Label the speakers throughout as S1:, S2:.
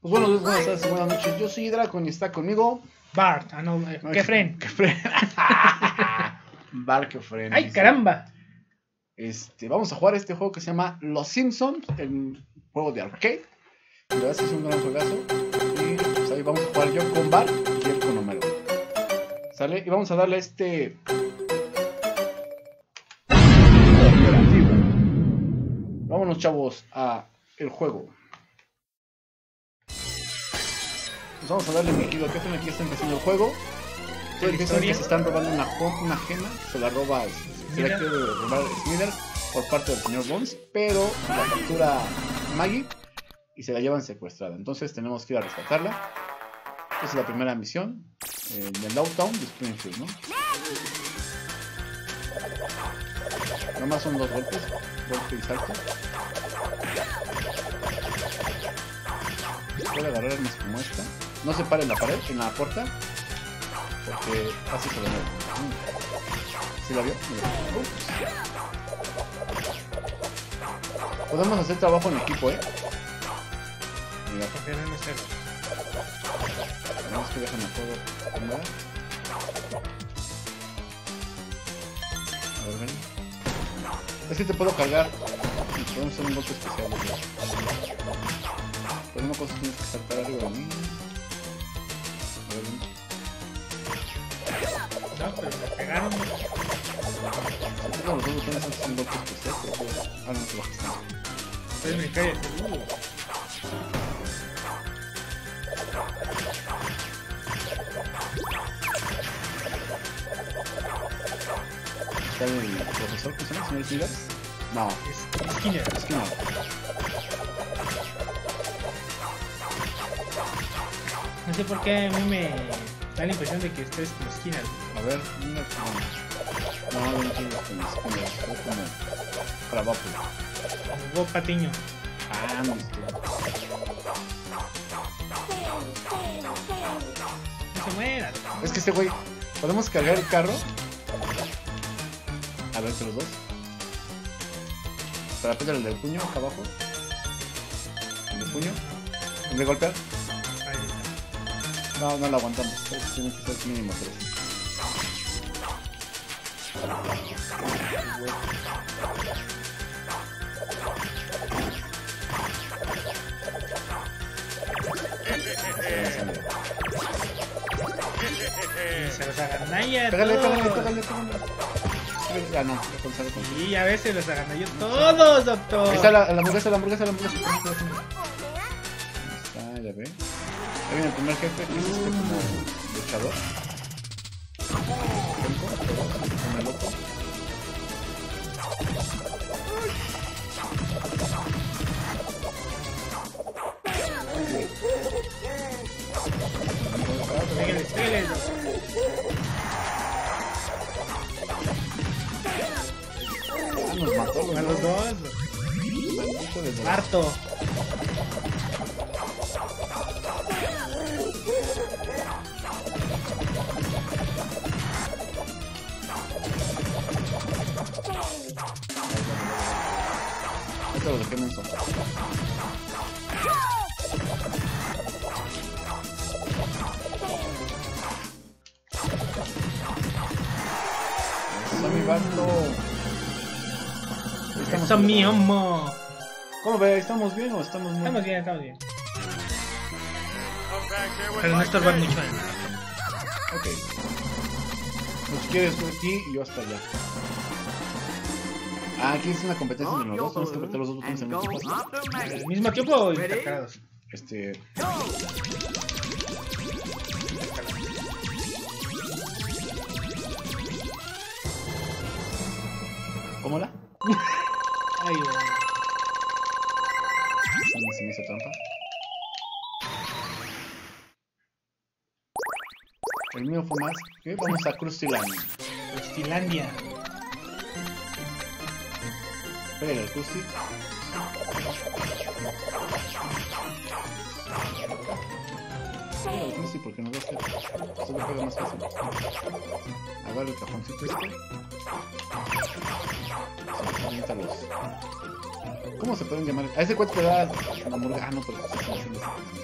S1: Pues buenos días, buenas tardes, buenas noches. Yo soy Dracon y está conmigo
S2: Bart, no, Kefren.
S1: Bart Kefren.
S2: ¡Ay, caramba!
S1: Vamos a jugar este juego que se llama Los Simpsons, el juego de arcade. La verdad es que es un gran juegazo. Y pues ahí vamos a jugar yo con Bart y él con Homero. ¿Sale? Y vamos a darle operativo. Vámonos, chavos, a el juego. Pues vamos a darle mi kilo que aquí está empezando el juego. Ustedes dicen que se están robando una gema, se la roba, se la quiere robar Smither por parte del señor Bones, pero la captura Maggie y se la llevan secuestrada. Entonces tenemos que ir a rescatarla. Esta es la primera misión en el Downtown de Springfield, ¿no? Nada más son dos golpes, golpe y salto. Puede agarrar armas como esta. No se pare en la pared, en la puerta, porque así se lo mueve. ¿Sí la vio? Podemos hacer trabajo en equipo, Mira. Tenemos que dejar a todo. A ver, ven. Es que te puedo cargar. Podemos hacer un golpe especial. Por una cosa tienes que saltar arriba de mí. A ver, ven.
S2: No, pero me pegaron.
S1: Los dos botones son un golpe especial, pero no te bajas nada.
S2: Entonces me cae.
S1: ¿Está el profesor que se llama? ¿Señor Snyder? No.
S2: Skinner.
S1: Skinner.
S2: No sé por qué a mí me da la impresión de que ustedes como Skinner.
S1: A ver, no, yo no quiero como Skinner, es como Crabapple.
S2: Hugo Patiño.
S1: Ah, no,
S2: No se muera.
S1: es que este güey, ¿podemos cargar el carro? A ver, entre los dos. Para apretar el del puño, acá abajo. El del puño. ¿El de golpear?
S2: Ahí
S1: No, no lo aguantamos. Tiene que ser mínimo 3.
S2: se los agandalla
S1: Pégale. Ya no,
S2: Y a veces los agandalló todos, doctor.
S1: Ahí está la hamburguesa. Ahí está, ya ve. Ahí viene el primer jefe, que es como luchador. Come loco.
S2: Pégale.
S1: Nos mató
S2: A los dos. Harto.
S1: Esto lo dejé menso. Está mi barco.
S2: Eso es mi homo.
S1: ¿Cómo ve? ¿Estamos bien o estamos muy...?
S2: Estamos bien. Pero no estorbar mucho.
S1: Ok. Pues quieres tú aquí y yo hasta allá. Ah, aquí es una competencia entre los dos. Tenemos que apretar los dos botones al mismo tiempo.
S2: ¿Al mismo tiempo o intercalados?
S1: ¿Cómo la?
S2: Ay,
S1: Se me hizo trampa. El mío fue más. ¿Qué? Vamos a Crustilandia.
S2: Crustilandia.
S1: Pégale al Krusty. Pégale al Krusty porque nos va a hacer. Se le pega más fácil. Agarra el cajoncito este. Se avienta los ¿Cómo se pueden llamar? A ese cuate te da la hamburguesa. Ah, no, pero sí, sí, sí,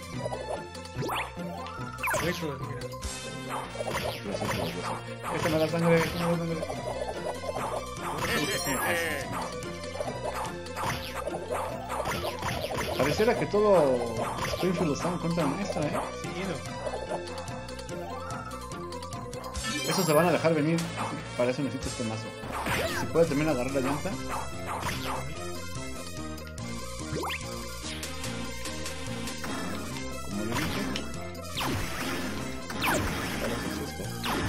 S2: Huesos, mira.
S1: Esta me da sangre, esta me da sangre. Pareciera que todo Springfield está en contra nuestra,
S2: Sí,
S1: Esos se van a dejar venir, así que para eso necesito este mazo. Si puede también agarrar la llanta. Como le dije. Ahora sí es esto.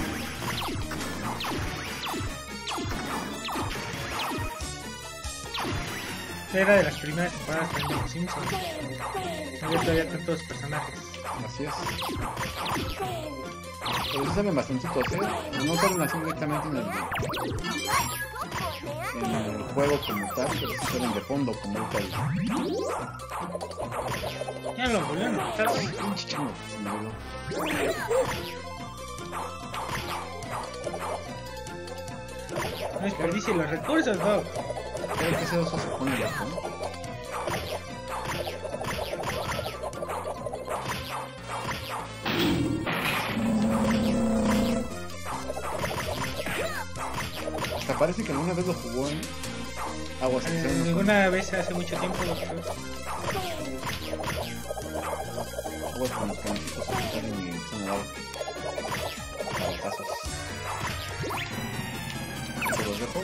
S2: Era de las primeras temporadas de los Simpsons. No había todavía tantos personajes.
S1: Así es. Pero sí salen bastantitos, no salen así directamente en el juego como tal, pero sí salen de fondo como ahorita el...
S2: Ya lo volvieron a matar.
S1: Pinche chino, se me olvidó.
S2: No desperdicie los recursos, Doc.
S1: Creo que ese oso se pone loco, ¿no? Hasta parece que alguna vez lo jugó en Aguas.
S2: Alguna vez hace mucho tiempo lo jugó.
S1: Aguas con los canecitos se quitaron y se me daban cabezazos. Se los dejo.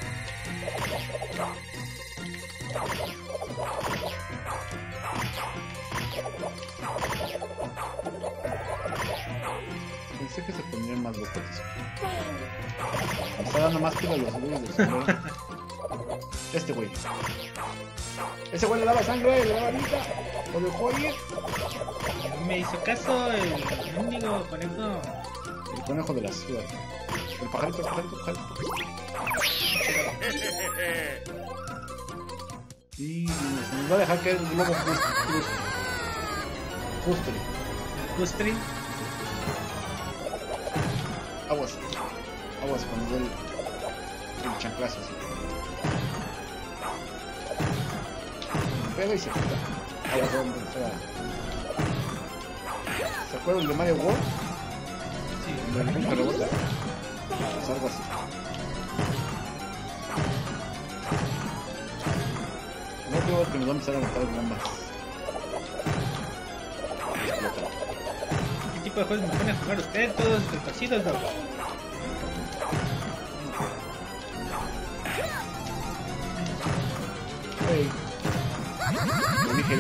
S1: Pensé que se pondrían más locos. Me está dando más que a los güeyes del sombrero. Este güey. Ese güey le daba sangre, le daba vida. Lo dejó ir.
S2: Me hizo caso el mendigo conejo.
S1: El conejo de la ciudad. El pajarito, el pajarito, el pajarito. Y se nos va a dejar caer el globo Custri.
S2: Custri.
S1: Aguas. Aguas cuando dé el chanclazo así. Pega y se quita. Aguas donde sea. ¿Se acuerdan de Mario World?
S2: Sí.
S1: Donde el punto rebota. Pues algo así. No creo que nos va a empezar a matar bombas.
S2: ¿Qué tipo de juegos me pone a jugar usted? Todos retorcidos, Doc.
S1: Hey. Le dije.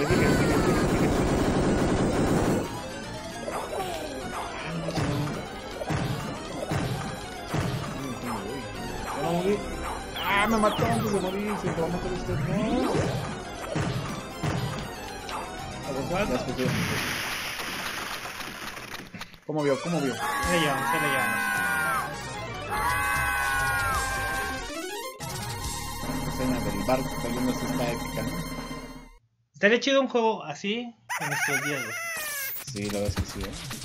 S1: ¡Ah, me mató antes de morir! Se va a matar usted. ¡No! ¿Cómo vio?
S2: Ya lo llevamos.
S1: La escena del barco cayendo así está épica, ¿no?
S2: Estaría chido un juego así en estos días, güey.
S1: Sí, la verdad es que sí,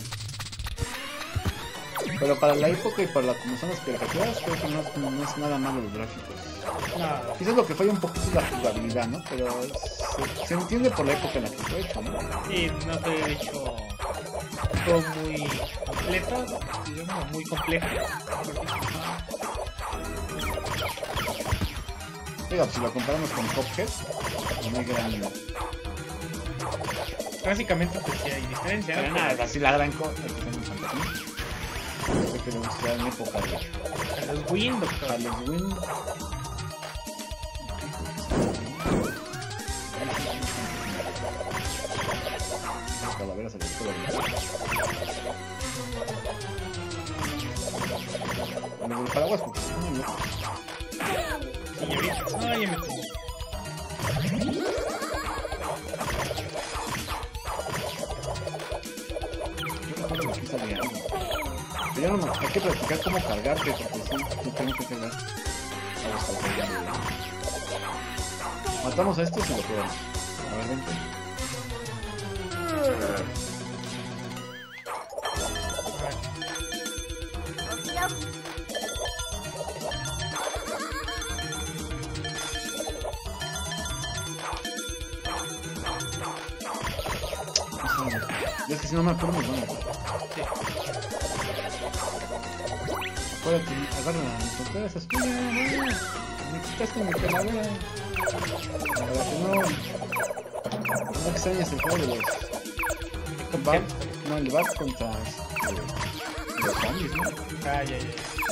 S1: Pero para la época y para como son las caricaturas, creo que no es nada malo los gráficos.
S2: No.
S1: Quizás lo que falla un poquito es la jugabilidad, ¿no? Pero se entiende por la época en la que fue hecho, ¿no?
S2: Sí, no fue hecho todo muy completo, digamos, muy complejo.
S1: Digo, si lo comparamos con Cuphead, muy grande.
S2: Básicamente, pues sí hay diferencia.
S1: Pero nada, así la gran cosa. Creo que le gusta en época de
S2: A los Win, doctor.
S1: a los Win. Las calaveras se les puede abrir. A los del paraguas porque se ponen locos.
S2: Señorita, no, ya me tengo.
S1: Aquí sale algo. Pero ya no, hay que practicar cómo cargarte porque sí tengo que cargar. Vamos a cargar. Matamos a estos y lo probamos. A ver, vente. Es que si no me acuerdo, bueno.
S2: Sí.
S1: Acuérdate, agarra mi frontera, esa es tuya, no. Me quitaste mi calavera. Para que no extrañes el juego de los... Bart, no, el Bart contra los zombies, ¿no?
S2: Ah, ya.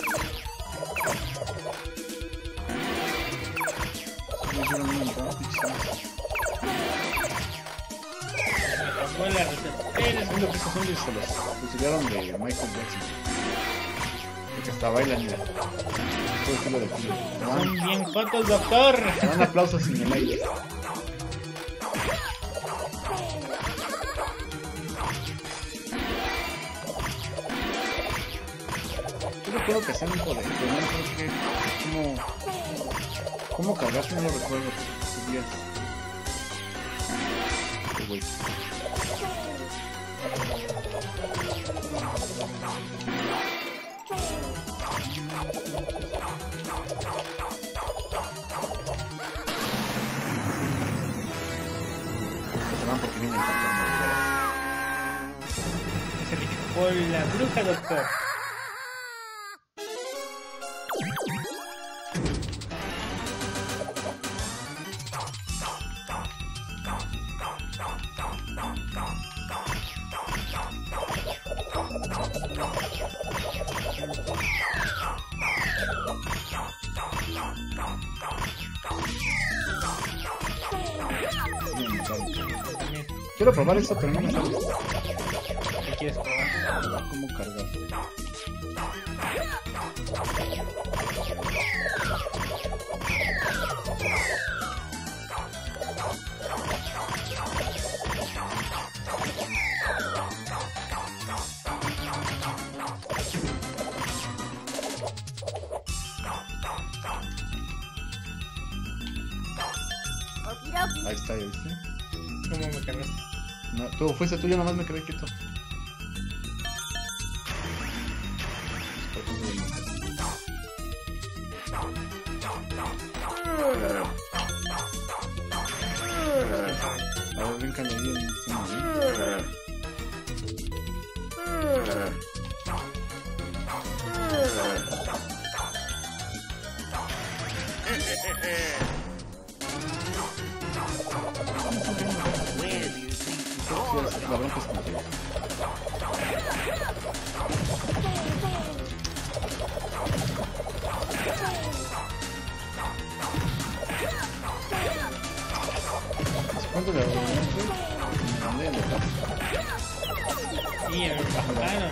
S1: Me hicieron un montón,
S2: Fue la receta.
S1: es lo que esos zombies se los fusilaron de Michael Jackson. Porque hasta bailan, mira. Todo estilo de culo.
S2: Son bien jotos, doctor.
S1: Me dan aplausos en el aire. Yo recuerdo que hacían un poder, pero no recuerdo cómo cargaste, no lo recuerdo. Subías. Güey. Porque viene
S2: Se le chupó la bruja, doctor.
S1: Quiero probar esto, pero no me sale.
S2: ¿Qué quieres probar?
S1: ¿Cómo cargar? Ahí está, ya viste.
S2: ¿Cómo me cargaste?
S1: No, tú fuiste tú, yo nomás me quedé quieto. A ver, bríncale ahí encima. La bronca es contigo. ¿Cuánto le hago? ¿Dónde le está?
S2: Sí, me bajaron.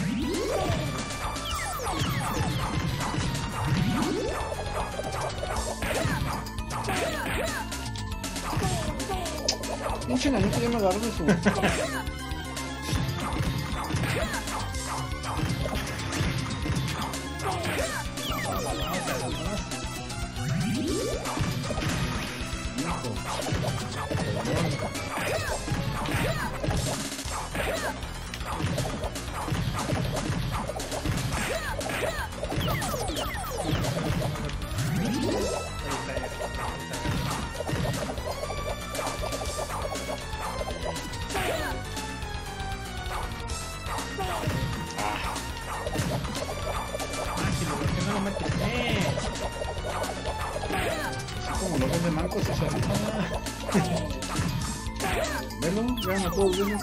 S1: Pinche nanito ya me agarró de su... Como lo ves de mancos, eso es. Velo, vean a todos, velo.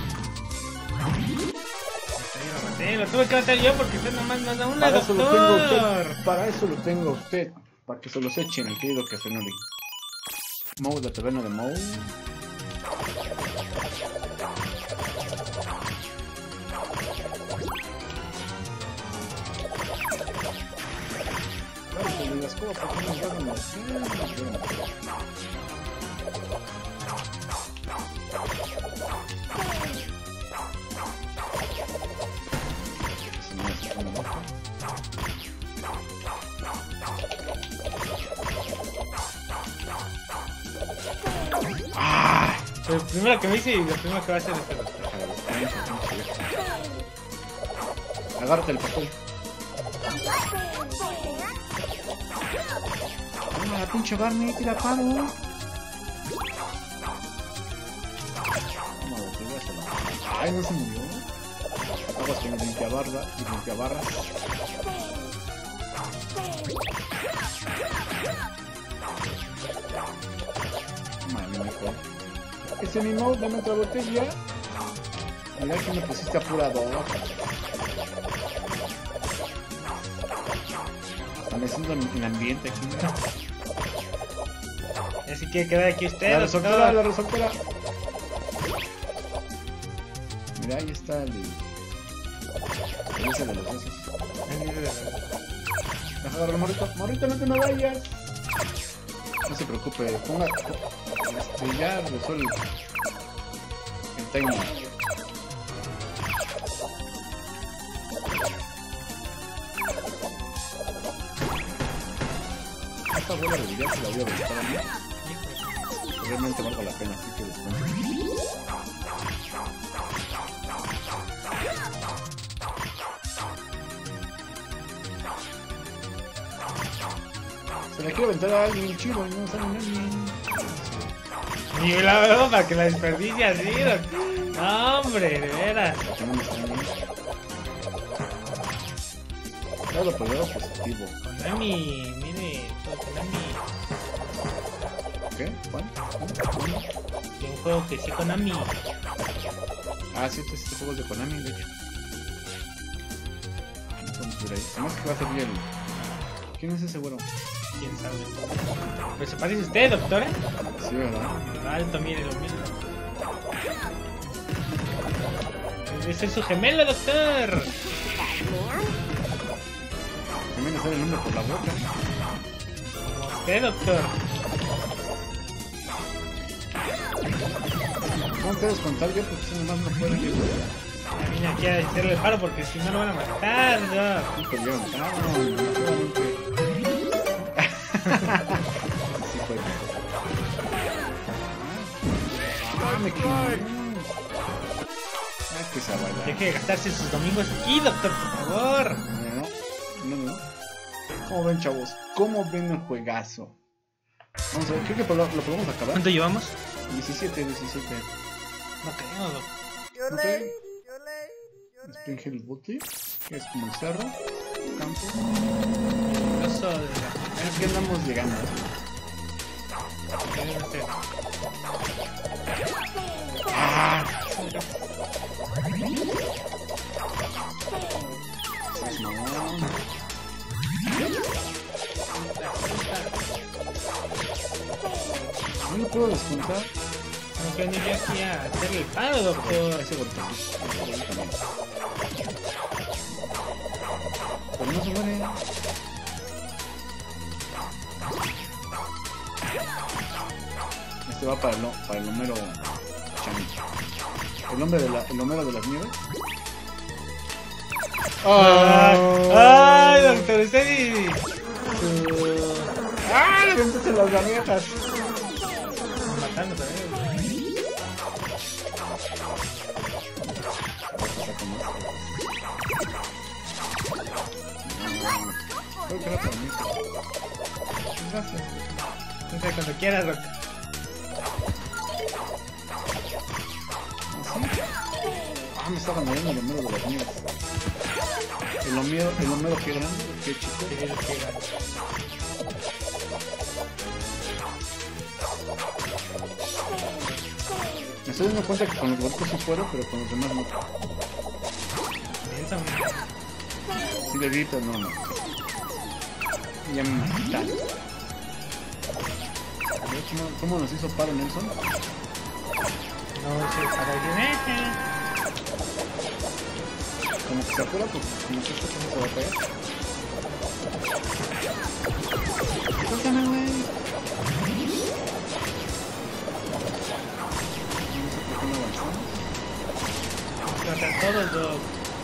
S2: Lo tuve que matar yo porque usted nomás me da una, doctor.
S1: Para eso lo tengo a usted. Para que se los echen, el querido que Fenoli. Moe, la taberna de Moe. Las cosas que nos van a hacer.
S2: ¡Ah! Lo primero que me hice y lo primero que va a hacer es el doctor.
S1: Agárrate el papel. La pinche Barney, tira paro. Ay, no se murió. Aguas con el limpiabarras. Madre mía, ese mismo, dame otra botella. Mira que me pusiste apurado. Hasta me siento en el ambiente aquí.
S2: Así que queda aquí usted.
S1: La resortera. Mira, ahí está el ese de los besos. Agarra, morrito, no te me vayas. No se preocupe, ponga. Ya resuelve el timing. Esta bola de billar se la voy a aventar a mí. Realmente valga la pena, así que descuento. Se la quiero aventar a alguien chido y no sale nadie.
S2: Y la veo para que la desperdicie así, no, hombre, de veras.
S1: Claro, por lado positivo.
S2: Konami, mire, Konami.
S1: ¿Qué? ¿Cuál?
S2: Y un juego que sí, Konami.
S1: Ah, sí, este juego es de Konami, de hecho. No podemos ir ahí. Además que va a ser bien. ¿Quién es ese güero?
S2: ¿Quién sabe? ¿Pero se parece usted, doctora?
S1: Sí, ¿verdad?
S2: Alto, mírelo. Ese es su gemelo, doctor.
S1: También le sale el nombre por la boca.
S2: Como usted, doctor.
S1: ¿Cómo te descontar yo? Porque si nomás no puedo yo.
S2: Vine aquí a hacerle el paro porque si no lo van a matar, ¿no?
S1: Sí, pero yo no, solamente. Sí, fue. Me equivoqué. Que se aguarda.
S2: Deje de gastarse sus domingos aquí, doctor, por favor.
S1: No. ¿Cómo ven, chavos? ¿Cómo ven el juegazo? Vamos a ver, creo que lo podemos acabar.
S2: ¿Cuánto llevamos?
S1: 17.
S2: No creo, doctor.
S1: Spring Hill Booty, que es como el cerro, campo.
S2: Eso de la...
S1: Es que andamos llegando. ¡Ah! No lo puedo descontar.
S2: No que venir aquí a hacerle el paro, doctor.
S1: Ese golpe. Pero no se muere. Este va para el Homero Chanito. El Homero de las nieves.
S2: ¡Ay, doctor! Usted y...
S1: ¡Ah! Le ventas en las gametas.
S2: Matando también.
S1: Creo que era para mí. Gracias.
S2: No sé, cuando quieras, doctor.
S1: Ah, me está ganando el Homero de las nieves. El Homero que grande, que chico. Me estoy dando cuenta que con los golpes sí puedo, pero con los demás no. Si le grito, no. Ya me mataron. ¿Cómo nos hizo paro Nelson?
S2: No sé, para que
S1: Como que se apura porque como que esto se va a pegar. Suéltame, güey. No sé por qué no avanzamos.
S2: tratar todos, Doc.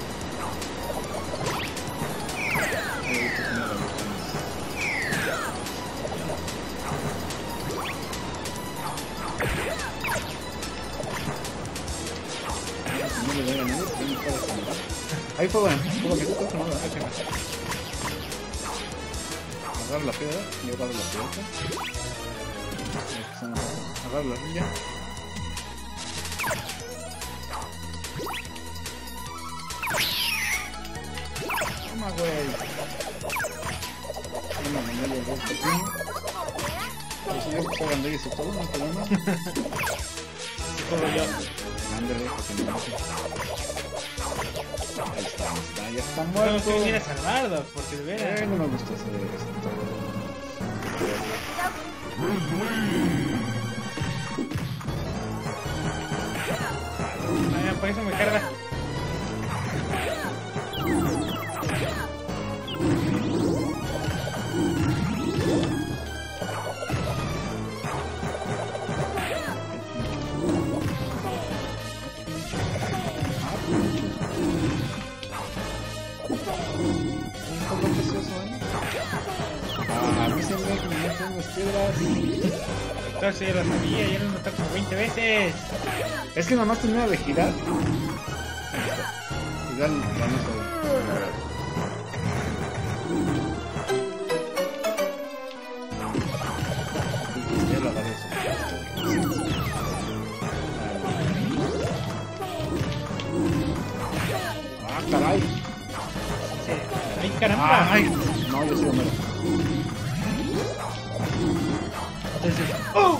S1: Ahí fue bueno, que tú no agarra la piedra, yo agarro la pelota. Agarro la rilla. eso todo, no hay problema.
S2: Como yo.
S1: Ándale, porque no hace. Ahí está, ya está
S2: Bueno,
S1: muerto.
S2: que venir a salvar, Doc, porque de veras.
S1: No me gusta hacer esto.
S2: Ay, por eso me carga.
S1: A mí se me meten las piedras.
S2: Doctor, sí, lo sabía, ya lo mató como 20 veces.
S1: Es que nada más termina de girar. Y dan la nota. Ya lo agarré. Ah, caray.
S2: Sí. Ay, caramba.
S1: Ay, no, yo soy Homero.
S2: Entonces, ¡oh!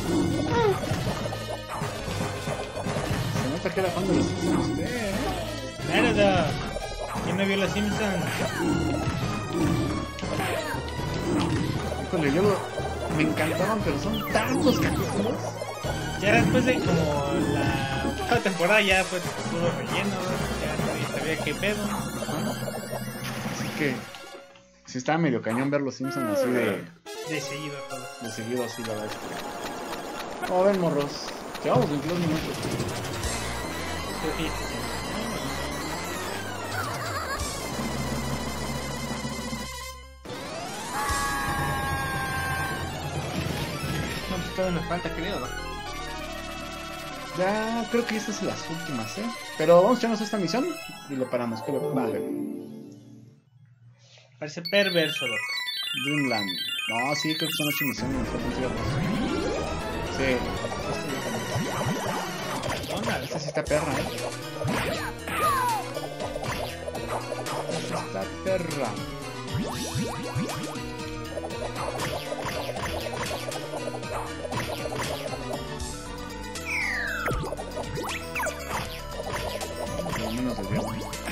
S1: Se nota que era fan de los Simpsons usted, ¿eh?
S2: Claro, Doc. ¿Quién no vio los Simpsons?
S1: Híjole, me encantaban, pero son tantos capítulos.
S2: Ya después de como la octava temporada ya fue puro relleno, ya nadie sabía qué pedo.
S1: Así que sí estaba medio cañón ver los Simpsons así de
S2: De seguido todo.
S1: seguido, así la verdad. Vamos a ver, morros. Llevamos 22 minutos.
S2: Sí. No, pues todavía nos falta, creo, ¿no?
S1: Ya creo que estas son las últimas, ¿eh? Pero vamos a echarnos esta misión y le paramos. ¿Qué le vale?
S2: Parece perverso, Doc.
S1: Dreamland. No, sí, creo que son 8 misiones. Mejor consigamos. Sí.
S2: Tómala.
S1: Esta sí está perra, ¿eh? Esta está perra. Por lo menos deberíamos.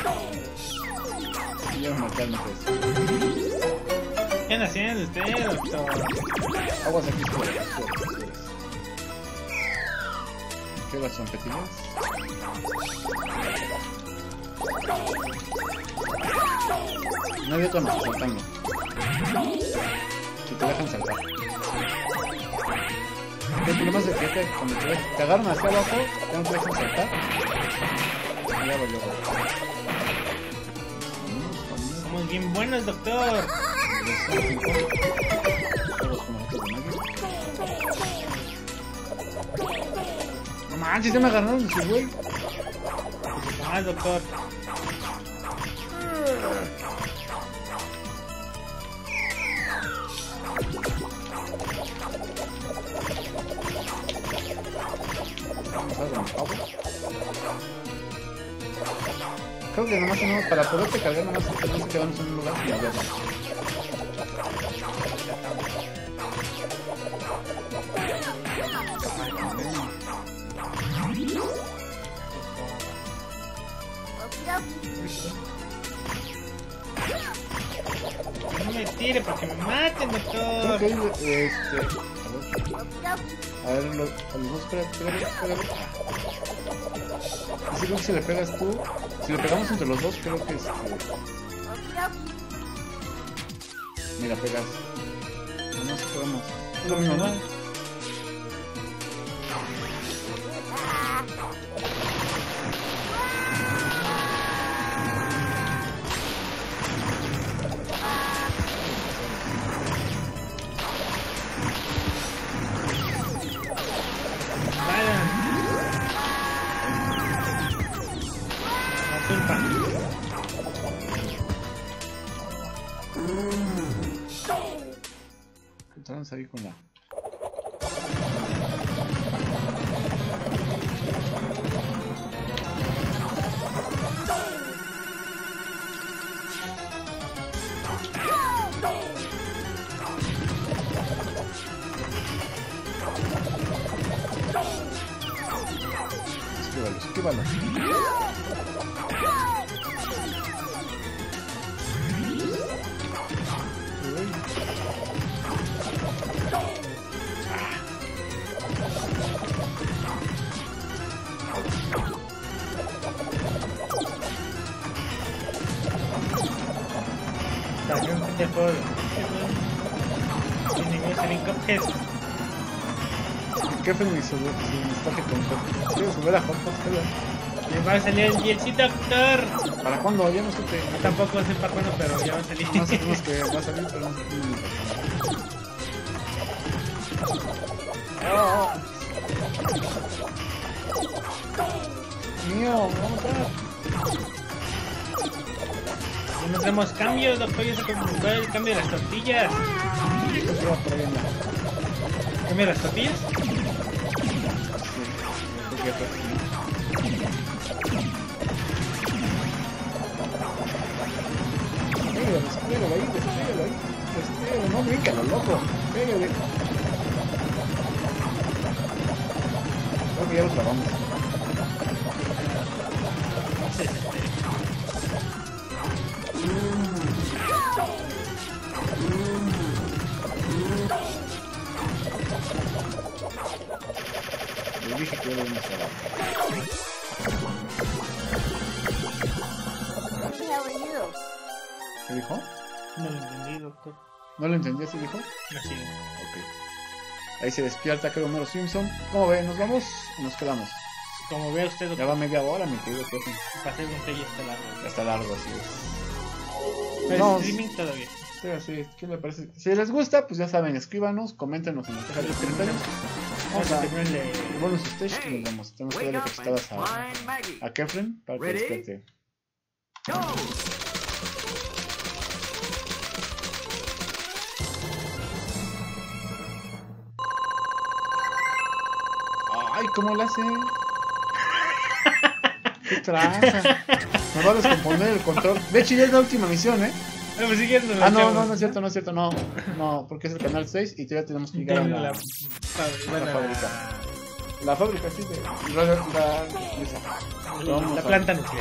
S1: Ya me matarme pues.
S2: ¿Qué anda haciendo usted, doctor?
S1: Aguas aquí fuera. ¿Qué las trompetillas? No hay otro más, saltando. Si te dejan saltar. El problema es de que cuando te agarran hacia abajo, ya no te dejan saltar. Y ya lo llevo.
S2: Somos bien buenos, doctor.
S1: No manches, ya me agarraron su güey.
S2: Ah, doctor.
S1: Creo que nomás tenemos, para poderte cargar nomás tenemos que quedarnos en un lugar y movernos.
S2: No me tire para que me maten,
S1: Creo
S2: doctor.
S1: que a ver, a los dos, pégale. Así creo que si le pegas tú, si le pegamos entre los dos, creo que mira, pegas. No nos pegamos. Es lo mismo, ¿no? Entramos ahí con la...
S2: También de juego. Sin ningún Cuphead.
S1: Kefren y su mensaje con Hot. ¿Quieres subir a Hot?
S2: Me va a salir el DLC, doctor.
S1: ¿Para cuándo? Ya no supe.
S2: Yo tampoco sé para cuándo, pero ya va a salir.
S1: No sabemos que va a salir, pero no sé mío, vamos a entrar.
S2: Y no tenemos cambios, doctor. Ya se compró el cambio de las tortillas. ¿Cambio de las tortillas?
S1: Despégalo ahí, no bríncalo, loco, pégale. Creo que ya lo clavamos. Le dije que ya lo vamos a grabar. ¿Qué dijo?
S2: No lo entendí, doctor.
S1: ¿No lo entendí así dijo?
S2: Así.
S1: Ok. Ahí se despierta, creo, Homero Simpson. ¿Cómo ve? ¿Nos vamos o nos quedamos?
S2: Como ve usted,
S1: Ya
S2: doctor,
S1: va media hora, mi querido jefe.
S2: pasé un ya está largo.
S1: Ya está largo, así es.
S2: Pero
S1: No,
S2: streaming todavía.
S1: Sí, así, ¿qué le parece? Si les gusta, pues ya saben, escríbanos, coméntenos en la caja de los comentarios. Vamos a el bonus stage y nos vamos. Tenemos que darle cachetadas a Kefren para que despierte. Ay, ¿cómo lo hace? ¿Qué traza? Me va a descomponer el control. De hecho, ya es la última misión, ¿eh?
S2: No, pues siguiendo.
S1: No es cierto, no, porque es el canal 6 y todavía tenemos que llegar a la fábrica. La fábrica, sí,
S2: la planta nuclear.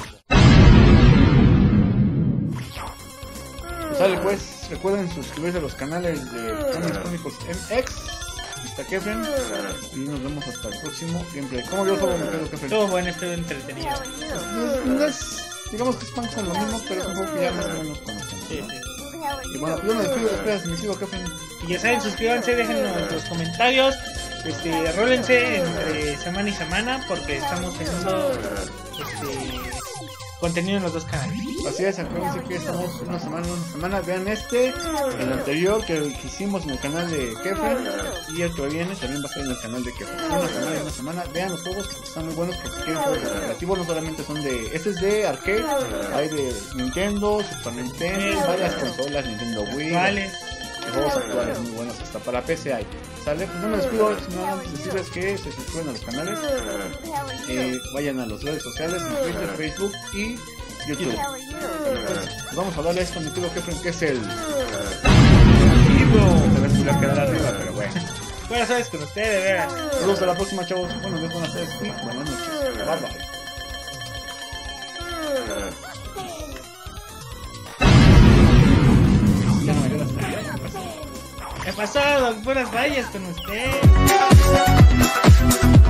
S1: Sale pues, recuerden suscribirse a los canales de Comics Cómicos MX. Está Kefren y nos vemos hasta el próximo gameplay. ¿Cómo vio el juego, mi querido Kefren?
S2: Estuvo bueno, estuvo entretenido.
S1: No es, digamos que es pan con lo mismo, pero es un juego que ya más o menos conocemos.
S2: Sí.
S1: Y bueno, yo me despido, espera, mi querido Kefren.
S2: Y ya saben, suscríbanse, déjenos los comentarios, rólense entre semana y semana porque estamos teniendo contenido en los dos canales.
S1: Así es, acuérdense que estamos una semana, vean el anterior que hicimos en el canal de Kefren y el que viene también va a ser en el canal de Kefren. Una semana, vean los juegos que están muy buenos porque si quieren juegos recreativos no solamente son este es de arcade, hay de Nintendo, Super Nintendo, varias consolas, Nintendo Wii, juegos actuales muy buenos, hasta para PC hay. ¿Sale? Pues no me despido, sino antes decirles que se suscriban a los canales, vayan a las redes sociales, en Twitter, Facebook y YouTube. Pues vamos a darle a esto, mi tío Kefren, que es el libro. Se va a quedar arriba, pero bueno.
S2: Buenas tardes con ustedes, de veras.
S1: Saludos, hasta la próxima, chavos. Buenos días, buenas tardes y buenas noches. Bye bye. Ya no me ayudas.
S2: ¿Qué pasó? Buenas vallas con usted.